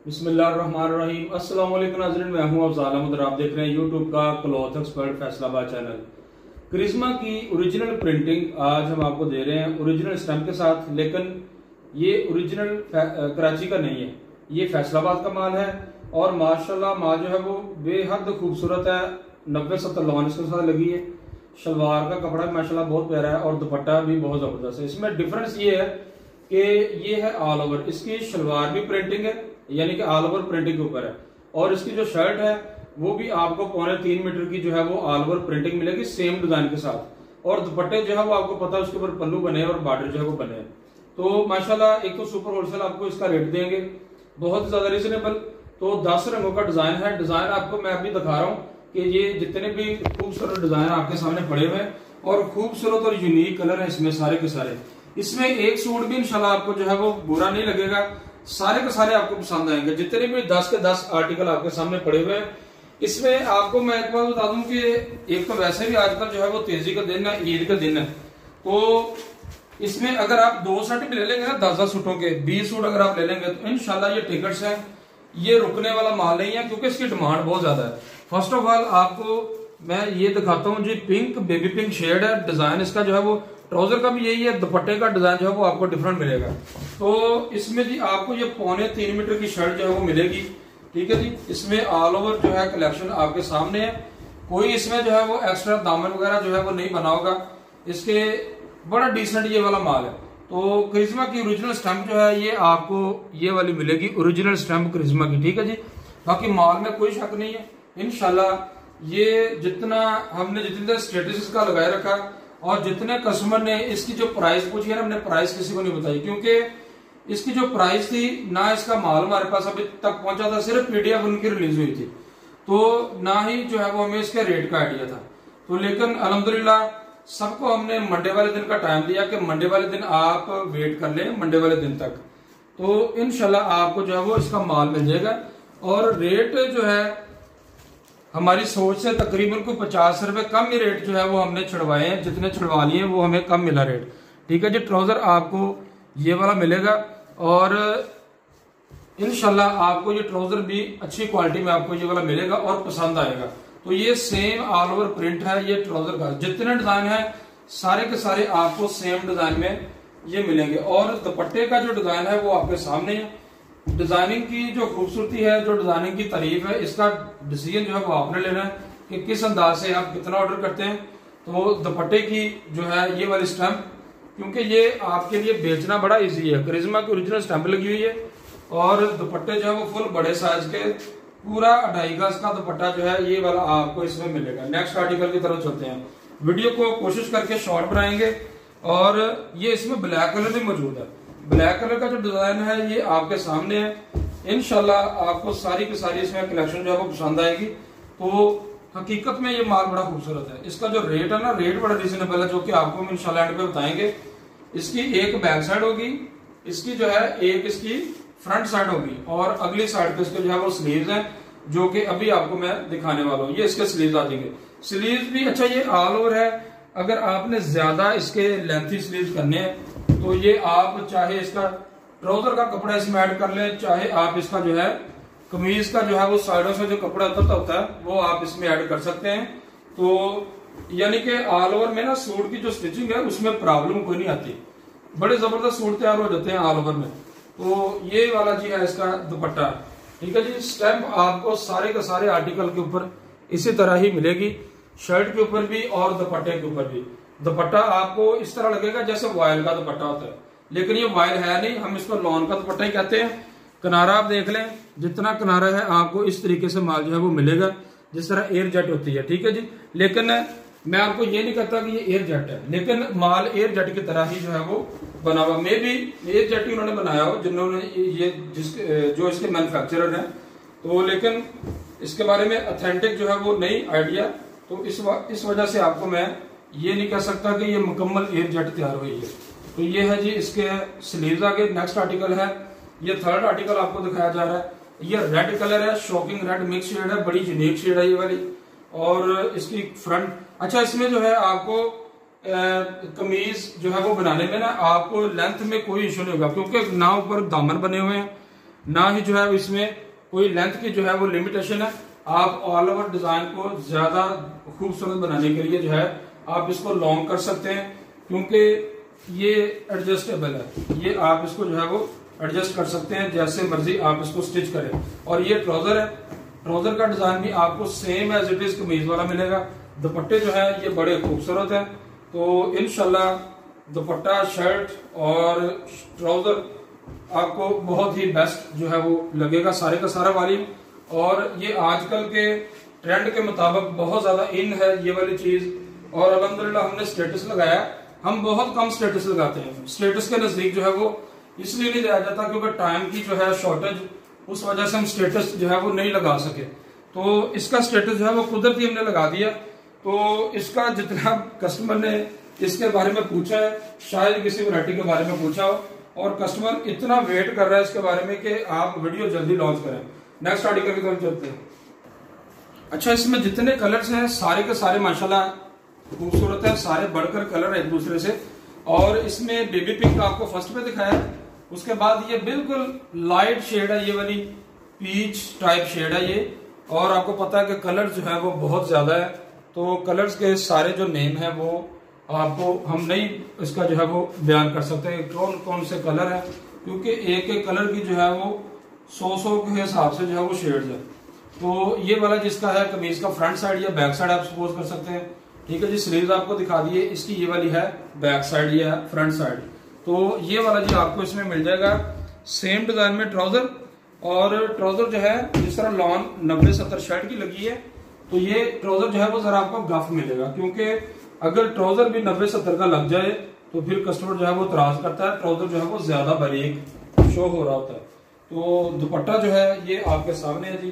बिस्मिल्लाहिर्रहमानिर्रहीम। अस्सलाम वालेकुम नाज़रीन, मैं हूं अफज़ाल अहमद और आप देख रहे हैं यूट्यूब का cloth expert Faisalabad channel. Karishma की ओरिजिनल प्रिंटिंग आज हम आपको दे रहे हैं ओरिजिनल स्टैम्प के साथ, लेकिन ये ओरिजिनल कराची का नहीं है, ये फैसलाबाद का माल है और माशाल्लाह माल जो है वो बेहद खूबसूरत है। 90-70 लॉन इसके साथ लगी है। शलवार का कपड़ा माशाल्लाह बहुत प्यारा है और दुपट्टा भी बहुत जबरदस्त है। इसमें डिफरेंस ये है कि ये है ऑल ओवर, इसकी शलवार भी प्रिंटिंग है यानी कि ऑल ओवर प्रिंटिंग के ऊपर है और इसकी जो शर्ट है वो भी आपको 3.25 मीटर की जो है वो ऑल ओवर प्रिंटिंग मिलेगी सेम डिजाइन के साथ। और दुपट्टे जो है वो आपको पता है उसके ऊपर पल्लू बने और बॉर्डर जो है वो बने। तो माशाल्लाह एक तो सुपर होलसेल आपको इसका रेट देंगे बहुत ज्यादा रीजनेबल। तो 10 रंगों का डिजाइन है। डिजाइन आपको मैं अभी दिखा रहा हूँ कि ये जितने भी खूबसूरत डिजाइन आपके सामने पड़े हुए हैं और खूबसूरत और यूनिक कलर है इसमें सारे के सारे। इसमें एक सूट भी इंशाल्लाह आपको जो है वो बुरा नहीं लगेगा, सारे के सारे आपको पसंद आएंगे। जितने भी 10 के 10 आर्टिकल आपके सामने पड़े हुए हैं इसमें आपको मैं एक बार बता दूं कि एक तो वैसे भी आजकल जो है वो तेजी का दिन है, ईद का दिन है, तो इसमें अगर आप 2 सेट भी ले लेंगे ना 10-10 सूटों के 20 सूट अगर आप ले लेंगे तो इंशाल्लाह ये टिकट्स हैं, ये रुकने वाला माल नहीं है क्योंकि इसकी डिमांड बहुत ज्यादा है। फर्स्ट ऑफ ऑल आपको मैं ये दिखाता हूँ जी, पिंक बेबी पिंक शेड है। डिजाइन इसका जो है वो ट्राउजर का भी यही है, दुपट्टे का डिजाइन जो है वो आपको डिफरेंट मिलेगा। तो इसमें जी आपको ये 3.25 मीटर की शर्ट जो है वो मिलेगी, ठीक है जी। इसमें ऑल ओवर जो है कलेक्शन आपके सामने है, कोई इसमें जो है वो एक्स्ट्रा दामन वगैरह जो है वो नहीं बना होगा। इसके बड़ा डिसेंट ये वाला माल है। तो करिश्मा की ओरिजिनल स्टैंप जो है ये आपको ये वाली मिलेगी, ओरिजिनल स्टैंप करिश्मा की, ठीक है जी। बाकी माल में कोई शक नहीं है इंशाल्लाह। ये जितना हमने जितने स्टेटस इसका लगाए रखा और जितने कस्टमर ने इसकी जो प्राइस पूछी है ना, हमने प्राइस किसी को नहीं बताई क्योंकि इसकी जो प्राइस थी ना इसका माल हमारे पास अभी तक पहुंचा था, सिर्फ पीडीएफ उनकी रिलीज हुई थी, तो ना ही जो है वो हमें इसके रेट का आइडिया था। तो लेकिन अल्हम्दुलिल्लाह सबको हमने मंडे वाले दिन का टाइम दिया कि मंडे वाले दिन आप वेट कर लें, मंडे वाले दिन तक तो इंशाल्लाह आपको जो है वो इसका माल मिल जाएगा। और रेट जो है हमारी सोच से तकरीबन को 50 रुपए कम ही रेट जो है वो हमने छुड़वाए हैं, जितने छुड़वा लिए वो हमें कम मिला रेट, ठीक है जी। ट्राउजर आपको ये वाला मिलेगा और इंशाल्लाह आपको ये ट्राउजर भी अच्छी क्वालिटी में आपको ये वाला मिलेगा और पसंद आएगा। तो ये सेम ऑल ओवर प्रिंट है ये ट्राउजर का, जितने डिजाइन है सारे के सारे आपको सेम डिजाइन में ये मिलेंगे। और दुपट्टे का जो डिजाइन है वो आपके सामने है। डिजाइनिंग की जो खूबसूरती है, जो डिजाइनिंग की तारीफ है, इसका डिसीजन जो है वो आपने लेना है कि किस अंदाज से आप कितना ऑर्डर करते हैं। तो दुपट्टे की जो है ये वाली स्टैंप, क्योंकि ये आपके लिए बेचना बड़ा इजी है, करिश्मा की ओरिजिनल स्टैंप लगी हुई है और दुपट्टे जो है वो फुल बड़े साइज के, पूरा 2.5 गज का दुपट्टा जो है ये वाला आपको इसमें मिलेगा। नेक्स्ट आर्टिकल की तरफ चलते हैं, वीडियो को कोशिश करके शॉर्ट बनाएंगे। और ये इसमें ब्लैक कलर भी मौजूद है, ब्लैक कलर का जो डिजाइन है ये आपके सामने है। इंशाल्लाह आपको सारी की सारी इसमें कलेक्शन जो है वो पसंद आएगी। तो हकीकत में ये माल बड़ा खूबसूरत है। इसका जो रेट है ना, रेट बड़ा रीजनेबल है, जो कि आपको हम इंशाल्लाह एंड पे बताएंगे। इसकी एक बैक साइड होगी, इसकी जो है एक इसकी फ्रंट साइड होगी और अगली साइड पे इसके जो है वो स्लीव्स हैं, जो कि अभी आपको मैं दिखाने वाला हूँ। ये इसके स्लीव्स आ जाएंगे। स्लीव्स भी अच्छा ये ऑल ओवर है। अगर आपने ज्यादा इसके लेंथी स्लीव्स करने हैं तो ये आप चाहे इसका ट्राउजर का कपड़ा इसमें ऐड कर लें, चाहे आप इसका जो है कमीज का जो है वो साइडों से जो कपड़ा उतरता होता है वो आप इसमें ऐड कर सकते हैं। तो यानी कि ऑल ओवर में ना सूट की जो स्टिचिंग है उसमें प्रॉब्लम कोई नहीं आती, बड़े जबरदस्त सूट तैयार हो जाते हैं ऑल ओवर में। तो ये वाला जी है इसका दुपट्टा, ठीक है जी। स्टैम्प आपको सारे के सारे आर्टिकल के ऊपर इसी तरह ही मिलेगी, शर्ट के ऊपर भी और दुपट्टे के ऊपर भी। दुपट्टा आपको इस तरह लगेगा जैसे वायल का दुपट्टा होता है, लेकिन ये वायल है नहीं, हम इसको लॉन का दुपट्टा ही कहते हैं। किनारा आप देख लें, जितना किनारा है आपको इस तरीके से माल जो है वो मिलेगा जिस तरह एयर जेट होती है, ठीक है जी। लेकिन मैं आपको ये नहीं कहता कि ये एयर जेट है, लेकिन माल एयर जेट की तरह ही जो है वो बना हुआ। मे भी एयर जेट ही उन्होंने बनाया हो जिन्होंने ये जो इसके मैन्युफैक्चरर हैं, तो लेकिन इसके बारे में ऑथेंटिक जो है वो नहीं आइडिया। तो इस वजह से आपको मैं ये नहीं कह सकता कि ये मुकम्मल एयर जेट तैयार हुई है। तो ये है जी इसके स्लीव्स। आगे नेक्स्ट आर्टिकल है, ये थर्ड आर्टिकल आपको दिखाया जा रहा है। ये रेड कलर है, शॉकिंग रेड मिक्स शेड है, बड़ी यूनिक शेड है ये वाली। और इसकी फ्रंट अच्छा, इसमें जो है आपको कमीज जो है वो बनाने में ना आपको लेंथ में कोई इश्यू नहीं होगा, क्योंकि ना ऊपर दामन बने हुए हैं ना ही जो है इसमें कोई लेंथ की जो है वो लिमिटेशन है। आप ऑल ओवर डिजाइन को ज्यादा खूबसूरत बनाने के लिए जो है आप इसको लॉन्ग कर सकते हैं, क्योंकि ये एडजस्टेबल है। ये आप इसको जो है वो एडजस्ट कर सकते हैं जैसे मर्जी आप इसको स्टिच करें। और ये ट्राउजर है, ट्राउजर का डिजाइन भी आपको सेम एज इट इज कमीज वाला मिलेगा। दुपट्टे जो है ये बड़े खूबसूरत है। तो इंशाल्लाह दुपट्टा, शर्ट और ट्राउजर आपको बहुत ही बेस्ट जो है वो लगेगा, सारे का सारा वाली। और ये आजकल के ट्रेंड के मुताबिक बहुत ज्यादा इन है ये वाली चीज। और अल्हम्दुलिल्लाह हमने स्टेटस लगाया। हम बहुत कम स्टेटस लगाते हैं, स्टेटस के नजदीक जो है वो इसलिए नहीं दिया जाता क्योंकि टाइम की जो है शॉर्टेज, उस वजह से हम स्टेटस जो है वो नहीं लगा सके। तो इसका स्टेटस जो है वो कुदरती हमने लगा दिया। तो इसका जितना कस्टमर ने इसके बारे में पूछा है, शायद किसी वैरायटी के बारे में पूछा हो, और कस्टमर इतना वेट कर रहा है इसके बारे में कि आप वीडियो जल्दी लॉन्च करें। नेक्स्ट आर्टिकल की तरफ चलते हैं। अच्छा, इसमें जितने कलर्स हैं सारे के सारे माशाल्लाह खूबसूरत है, सारे बढ़कर कलर है एक दूसरे से। और इसमें बेबी पिंक आपको फर्स्ट पे दिखाया, उसके बाद ये बिल्कुल लाइट शेड है, ये वाली पीच टाइप शेड है ये। और आपको पता है कि कलर जो है वो बहुत ज्यादा है, तो कलर्स के सारे जो नेम है वो आपको हम नहीं इसका जो है वो बयान कर सकते कौन कौन से कलर है, क्योंकि एक एक कलर की जो है वो 100 के हिसाब से जो है वो शेड्स है। तो ये वाला जिसका है कमीज का फ्रंट साइड या बैक साइड आप सपोज कर सकते हैं। ठीक है जी, स्लीव्स आपको दिखा दिए, इसकी ये वाली है बैक साइड या फ्रंट साइड। तो ये वाला जी आपको इसमें मिल जाएगा सेम डिजाइन में ट्राउजर। और ट्राउजर जो है जिस तरह लॉन 90-70 शर्ट की लगी है, तो ये ट्राउजर जो है वो जरा आपको गफ मिलेगा, क्योंकि अगर ट्राउजर भी 90-70 का लग जाए तो फिर कस्टमर जो है वो तराज करता है, ट्राउजर जो है वो ज्यादा बारीक शो हो रहा होता है। तो दुपट्टा जो है ये आपके सामने है जी।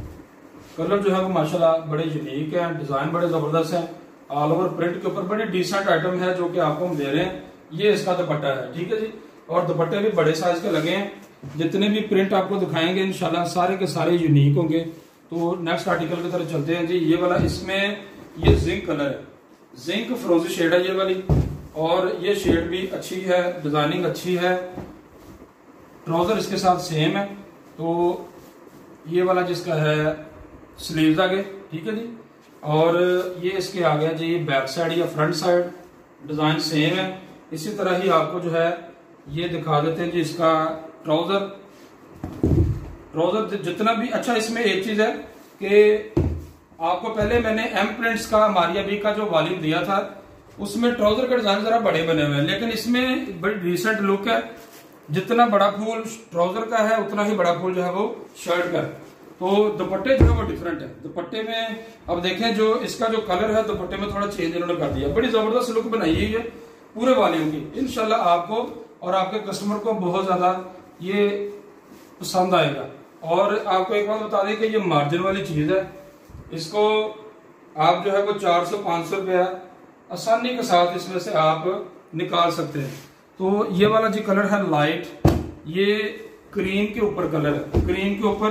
कलर जो है वो माशाल्लाह बड़े यूनिक है, डिजाइन बड़े जबरदस्त है, ऑल ओवर प्रिंट के ऊपर बड़े डिसेंट आइटम है जो कि आपको हम दे रहे हैं। ये इसका दुपट्टा है, ठीक है जी। और दुपट्टे भी बड़े साइज के लगे हैं, जितने भी प्रिंट आपको दिखाएंगे इंशाल्लाह सारे के सारे यूनिक होंगे। तो नेक्स्ट आर्टिकल की तरफ चलते हैं जी। ये वाला इसमें ये जिंक कलर है, जिंक फ्रोजी शेड है ये वाली, और ये शेड भी अच्छी है, डिजाइनिंग अच्छी है। ट्राउजर इसके साथ सेम है। तो ये वाला जिसका है स्लीव्स आगे, ठीक है जी। और ये इसके आ गया जी बैक साइड या फ्रंट साइड, डिजाइन सेम है। इसी तरह ही आपको जो है ये दिखा देते हैं जी इसका ट्राउजर। ट्राउजर जितना भी अच्छा, इसमें एक चीज है कि आपको पहले मैंने एम प्रिंट्स का मारिया बी का जो वॉल्यूम दिया था उसमें ट्राउजर के डिजाइन जरा बड़े बने हुए हैं, लेकिन इसमें बड़ी डिसेंट लुक है। जितना बड़ा फूल ट्राउजर का है उतना ही बड़ा फूल जो है वो शर्ट का है। तो दुपट्टे जो है वो डिफरेंट है। दुपट्टे में अब देखें जो इसका जो कलर है दुपट्टे में थोड़ा चेंज इन्होंने कर दिया, बड़ी जबरदस्त लुक बनाई है पूरे वॉल्यूम की। इंशाल्लाह आपको और आपके कस्टमर को बहुत ज्यादा ये पसंद आएगा। और आपको एक बात बता दें कि ये मार्जिन वाली चीज है, इसको आप जो है वो 400-500 रुपया आसानी के साथ इसमें से आप निकाल सकते हैं। तो ये वाला जी कलर है लाइट, ये क्रीम के ऊपर कलर है, क्रीम के ऊपर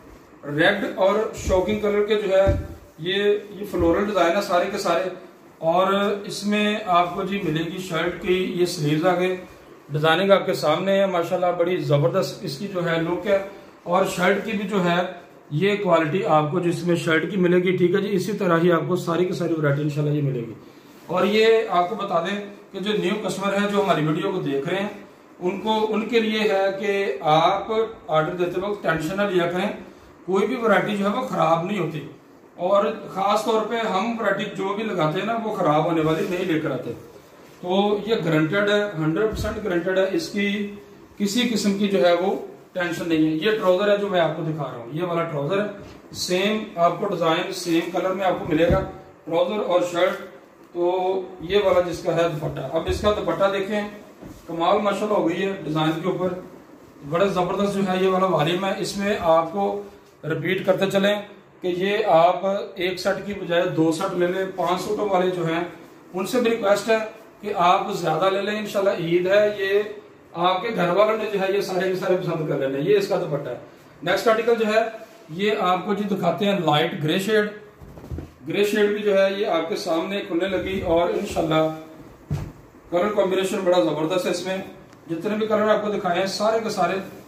रेड और शॉकिंग कलर के जो है ये फ्लोरल डिजाइन है सारे के सारे। और इसमें आपको जी मिलेगी शर्ट की ये स्लीव्स आगे, डिजाइनिंग आपके सामने है माशाल्लाह, बड़ी जबरदस्त इसकी जो है लुक है। और शर्ट की भी जो है ये क्वालिटी आपको जिसमें शर्ट की मिलेगी, ठीक है जी। इसी तरह ही आपको सारी की सारी वैरायटी इंशाल्लाह ये मिलेगी। और ये आपको बता दें कि जो न्यू कस्टमर है जो हमारी वीडियो को देख रहे हैं उनके लिए है कि आप ऑर्डर देते वक्त टेंशन ना लिया करें, कोई भी वैरायटी जो है वो खराब नहीं होती। और खास तौर पे हम वैरायटी जो भी लगाते हैं ना वो खराब होने वाली नहीं लेकर आते। तो ये गारंटेड है, 100% गारंटेड है, इसकी किसी किस्म की जो है वो टेंशन नहीं है। ये ट्राउजर है जो मैं आपको दिखा रहा हूँ, ये वाला ट्राउजर है, सेम आपको डिजाइन सेम कलर में आपको मिलेगा ट्राउजर और शर्ट। तो ये वाला जिसका है दुपट्टा, अब इसका दुपट्टा देखें, कमाल माशाल्लाह हो गई है डिजाइन के ऊपर, बड़ा जबरदस्त जो है ये वाला वॉल्यूम है। इसमें आपको रिपीट करते चलें कि ये आप एक सेट की बजाय 2 सेट ले लें। 5 सूटों वाले जो हैं उनसे भी रिक्वेस्ट है कि आप ज्यादा ले लें, इंशाल्लाह ईद है, ये आपके घर वालों ने जो है ये सारे के सारे पसंद कर लेने। ये इसका दुपट्टा है। नेक्स्ट आर्टिकल जो है ये आपको जी दिखाते हैं light grey shade. Grey shade भी जो है ये आपके सामने खुलने लगी और इंशाल्लाह कलर कॉम्बिनेशन बड़ा जबरदस्त है। इसमें जितने भी कलर आपको दिखाए हैं सारे के सारे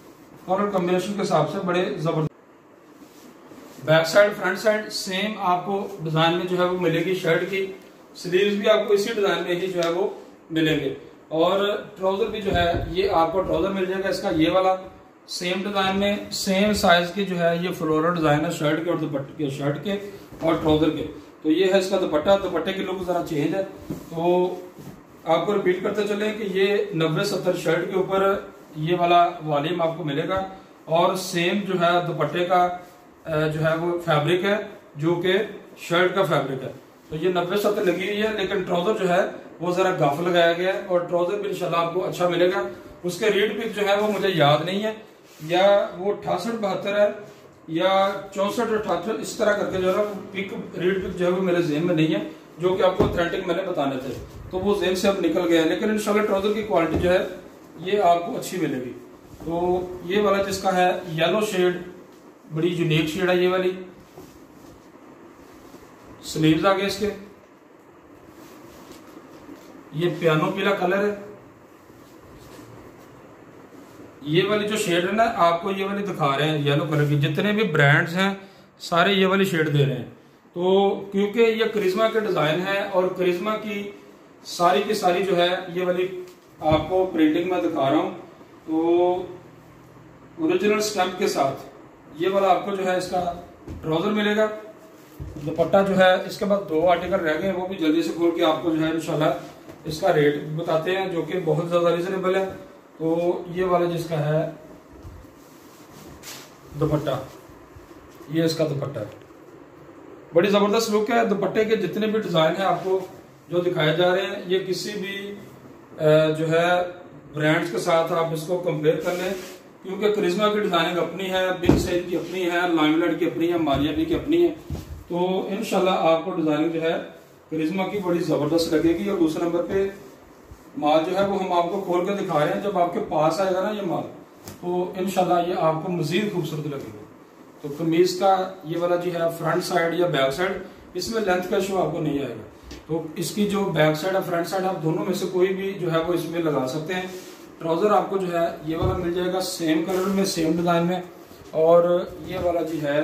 कलर कॉम्बिनेशन के हिसाब से बड़े जबरदस्त। Back side front side same आपको डिजाइन में जो है वो मिलेगी। शर्ट की स्लीव्स भी आपको इसी डिजाइन में ही जो है वो मिलेंगे। और ट्राउजर भी जो है ये आपको ट्राउजर मिल जाएगा इसका ये वाला सेम डिजाइन में, सेम साइज की जो है ये फ्लोरल डिजाइन है शर्ट के और दुपट्टे के, शर्ट के और ट्राउजर के। तो ये है इसका दुपट्टा। दुपट्टे की लुक जरा चेंज है। तो आपको रिपीट करते चले कि ये 90-70 शर्ट के ऊपर ये वाला वॉल्यूम आपको मिलेगा और सेम जो है दुपट्टे का जो है वो फैब्रिक है जो कि शर्ट का फैब्रिक है। तो ये 90-70 लगी हुई है, लेकिन ट्राउजर जो है वो जरा गफ लगाया गया है और ट्राउजर भी इंशाल्लाह आपको अच्छा मिलेगा। उसके रीड पिक जो है वो मुझे याद नहीं है, या वो 68-72 है या 64-68, इस तरह करके जो है पिक रीड पिक जो है वो मेरे जेहन में नहीं है, जो कि आपको ऑथेंटिक मैंने बताने थे, तो वो जेहन से अब निकल गया है। लेकिन इंशाल्लाह ट्राउजर की क्वालिटी जो है ये आपको अच्छी मिलेगी। तो ये वाला जिसका है येलो शेड, बड़ी यूनिक शेड है ये वाली। स्लीव्स आ गए इसके, ये पियानो पीला कलर है। ये वाली जो शेड है ना आपको ये वाली दिखा रहे हैं येलो कलर की, जितने भी ब्रांड्स हैं सारे ये वाली शेड दे रहे हैं। तो क्योंकि ये करिश्मा के डिजाइन है और करिश्मा की सारी जो है ये वाली आपको प्रिंटिंग में दिखा रहा हूं। तो ओरिजिनल स्टैम्प के साथ ये वाला आपको जो है इसका ट्राउजर मिलेगा। दुपट्टा जो है इसके बाद 2 आर्टिकल रह गए, वो भी जल्दी से खोल के आपको जो है इंशाल्लाह इसका रेट बताते हैं जो कि बहुत ज्यादा रिजनेबल है। तो ये वाला जिसका है दुपट्टा, ये इसका दुपट्टा है, बड़ी जबरदस्त लुक है। दुपट्टे के जितने भी डिजाइन है आपको जो दिखाए जा रहे हैं ये किसी भी जो है ब्रांड्स के साथ आप इसको कंपेयर कर लें, क्योंकि करिश्मा की डिजाइनिंग अपनी है, बिग साइज की अपनी है, लाइमलाइट की अपनी है, मारिया की अपनी है। तो इंशाल्लाह आपको डिजाइनिंग जो है करिश्मा की बड़ी जबरदस्त लगेगी। और दूसरे नंबर पे माल जो है वो हम आपको खोल के दिखा रहे हैं, जब आपके पास आएगा ना ये माल तो इंशाल्लाह ये आपको मजीद खूबसूरत लगेगा। तो कमीज का ये वाला जी है फ्रंट साइड या बैक साइड, इसमें लेंथ का इशू आपको नहीं आएगा। तो इसकी जो बैक साइड है फ्रंट साइड आप दोनों में से कोई भी जो है वो इसमें लगा सकते हैं। ट्राउजर आपको जो है ये वाला मिल जाएगा सेम कलर में, सेम डिजाइन में। और ये वाला जी है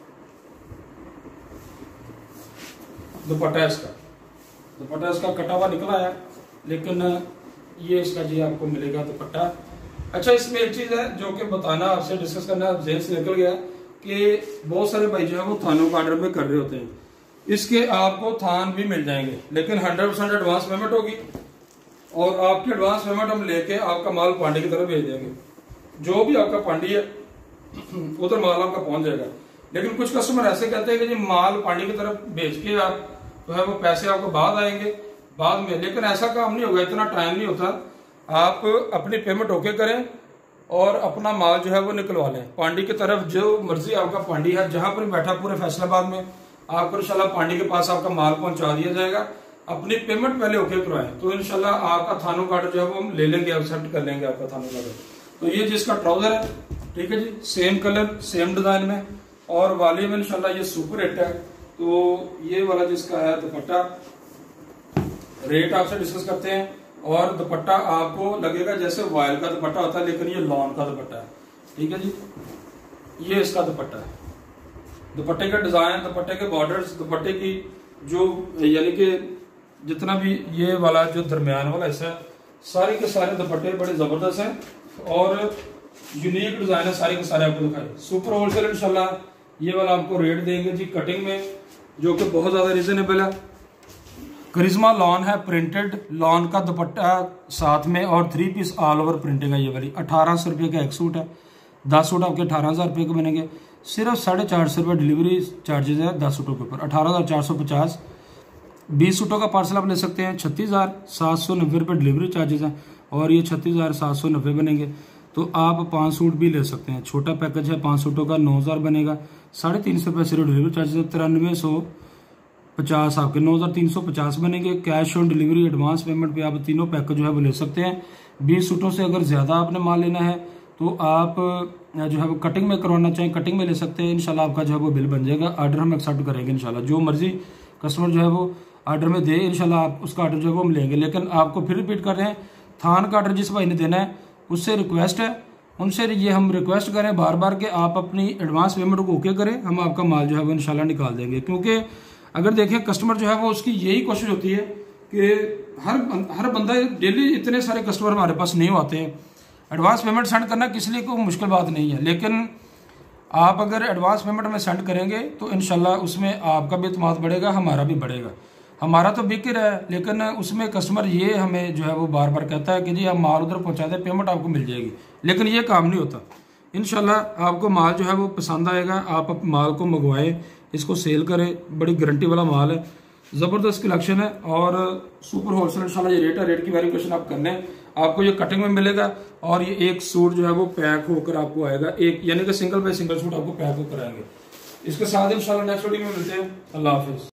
दुपट्टा, इसका कटा हुआ निकला है, लेकिन ये इसका जी आपको मिलेगा दुपट्टा। अच्छा, इसमें एक चीज है जो कि बताना आपसे डिस्कस करना जेहन से निकल गया कि बहुत सारे भाई जो है वो थानों का ऑर्डर में कर रहे होते हैं। इसके आपको थान भी मिल जाएंगे, लेकिन 100% एडवांस पेमेंट होगी और आपकी एडवांस पेमेंट हम लेके आपका माल पांडी की तरफ भेज देंगे। जो भी आपका पांडी है उधर माल आपका पहुंच जाएगा। लेकिन कुछ कस्टमर ऐसे कहते हैं कि जी माल पांडी की तरफ भेज के आप जो है वो पैसे आपको बाद आएंगे बाद में, लेकिन ऐसा काम नहीं होगा, इतना टाइम नहीं होता। आप अपनी पेमेंट ओके करें और अपना माल जो है वो निकलवा लें पांडी की तरफ। जो मर्जी आपका पांडी है, जहां पर बैठा पूरे फैसलाबाद में, आपको इंशाल्लाह पांडी के पास आपका माल पहुंचा दिया जाएगा। अपनी पेमेंट पहले ओके करवाएं तो इंशाल्लाह आपका थानों का ऑर्डर जो है वो हम ले लेंगे, एक्सेप्ट कर लेंगे आपका थानों का ऑर्डर। तो ये जिसका ट्राउजर है, ठीक है जी, सेम कलर सेम डिजाइन में और वाली में इंशाल्लाह ये सुपर हिट है। तो ये वाला जिसका है दुपट्टा, रेट आपसे डिस्कस करते हैं। और दुपट्टा आपको लगेगा जैसे वायल का दुपट्टा होता है, लेकिन ये लॉन का दुपट्टा है, ठीक है जी। ये इसका दुपट्टा है, दुपट्टे का डिजाइन, दुपट्टे के बॉर्डर्स, दुपट्टे की जो यानी कि जितना भी ये वाला जो दरमियान वाला हिस्सा है, सारे के सारे दुपट्टे बड़े जबरदस्त हैं और यूनिक डिजाइन है, सारे के सारे आपको दिखाए। सुपर होलसेल इंशाल्लाह ये वाला आपको रेट देंगे जी कटिंग में, जो कि बहुत ज्यादा रीजनेबल है। करिश्मा लॉन है, प्रिंटेड लॉन का दुपट्टा साथ में और 3 पीस ऑल ओवर प्रिंटिंग है। ये वाली 1800 रुपये का एक सूट है, 10 सूट आपके 18,000 रुपये के बनेंगे। सिर्फ 450 रुपये डिलीवरी चार्जेस है 10 सूटों के ऊपर, 18,450। 20 सूटों का पार्सल आप ले सकते हैं, 36,790 रुपये डिलीवरी चार्जेस हैं और ये 36,790 बनेंगे। तो आप 5 सूट भी ले सकते हैं, छोटा पैकेज है 5 सूटों का 9,000 बनेगा, 350 रुपये सिर्फ डिलीवरी चार्जेस है, 9350 आपके 9,350 बनेंगे। Cash on delivery advance payment पे आप तीनों पैकेज जो है वो ले सकते हैं। 20 सूटों से अगर ज्यादा आपने माल लेना है तो आप जो है वो कटिंग में करवाना चाहें कटिंग में ले सकते हैं। इंशाल्लाह आपका जो है वो बिल बन जाएगा, ऑर्डर हम एक्सेप्ट करेंगे इंशाल्लाह। जो मर्जी कस्टमर जो है वो ऑर्डर में दे, इंशाल्लाह आप उसका ऑर्डर जो है वो हम लेंगे। लेकिन आपको फिर रिपीट कर रहे हैं, थान का ऑर्डर जिस भाई ने देना है उससे रिक्वेस्ट है उनसे ये हम रिक्वेस्ट करें बार बार कि आप अपनी एडवांस पेमेंट को ओके करें, हम आपका माल जो है वो इंशाल्लाह निकाल देंगे। क्योंकि अगर देखें कस्टमर जो है वो उसकी यही कोशिश होती है कि हर बंदा डेली इतने सारे कस्टमर हमारे पास नहीं होते हैं। एडवांस पेमेंट सेंड करना किसी लिए कोई मुश्किल बात नहीं है, लेकिन आप अगर एडवांस पेमेंट में सेंड करेंगे तो इंशाल्लाह उसमें आपका भी एतमाद बढ़ेगा, हमारा भी बढ़ेगा। हमारा तो बिक रहा है, लेकिन उसमें कस्टमर ये हमें जो है वो बार बार कहता है कि जी आप माल उधर पहुंचा दें, पेमेंट आपको मिल जाएगी, लेकिन ये काम नहीं होता। इंशाल्लाह आपको माल जो है वो पसंद आएगा, आप माल को मंगवाएं, इसको सेल करें, बड़ी गारंटी वाला माल है, ज़बरदस्त कलेक्शन है और सुपर होलसेल इंशाल्लाह ये रेट है। रेट की वेरिफिकेशन आप करने, आपको ये कटिंग में मिलेगा और ये एक सूट जो है वो पैक होकर आपको आएगा, एक यानी कि सिंगल बाय सिंगल सूट आपको पैक होकर आएंगे। इसके साथ इंशाल्लाह नेक्स्ट वीडियो में मिलते हैं। अल्लाह हाफिज़।